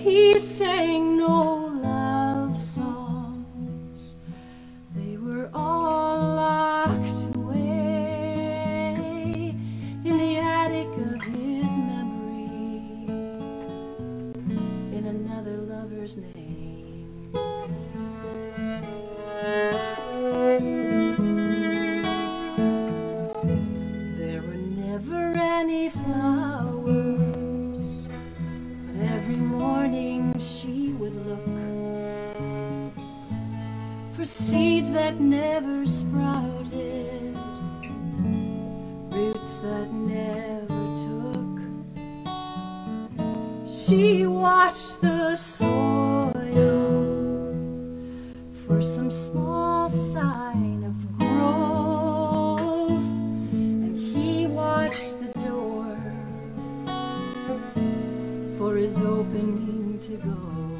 He sang no love songs, they were all locked away in the attic of his memory, in another lover's name. There were never any flowers, but every morning she would look for seeds that never sprouted, roots that never took. She watched the soil for some small sign of growth, and he watched the door for his opening to go.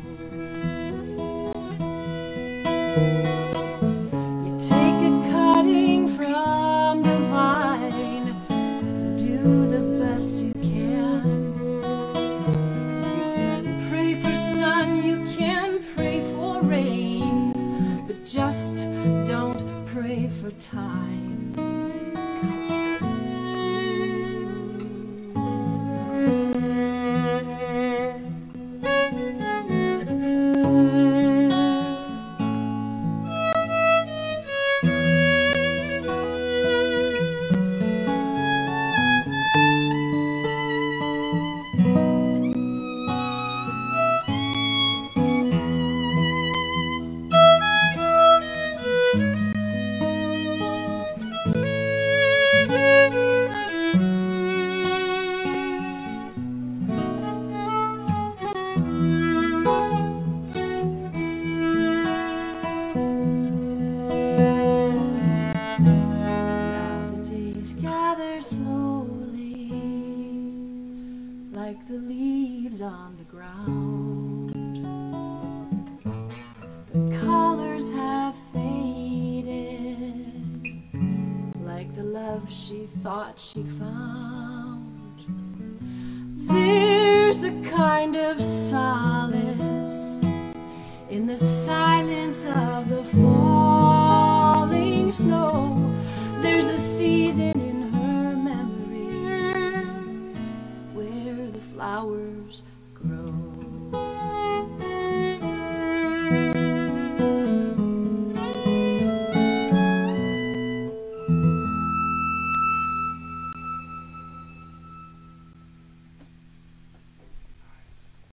You take a cutting from the vine and do the best you can. You can pray for sun, you can pray for rain, but just don't pray for time. Slowly, like the leaves on the ground, the colors have faded, like the love she thought she'd found. There's a kind of solace in the silence of the falling snow. There's a season in her memory where the flowers grow.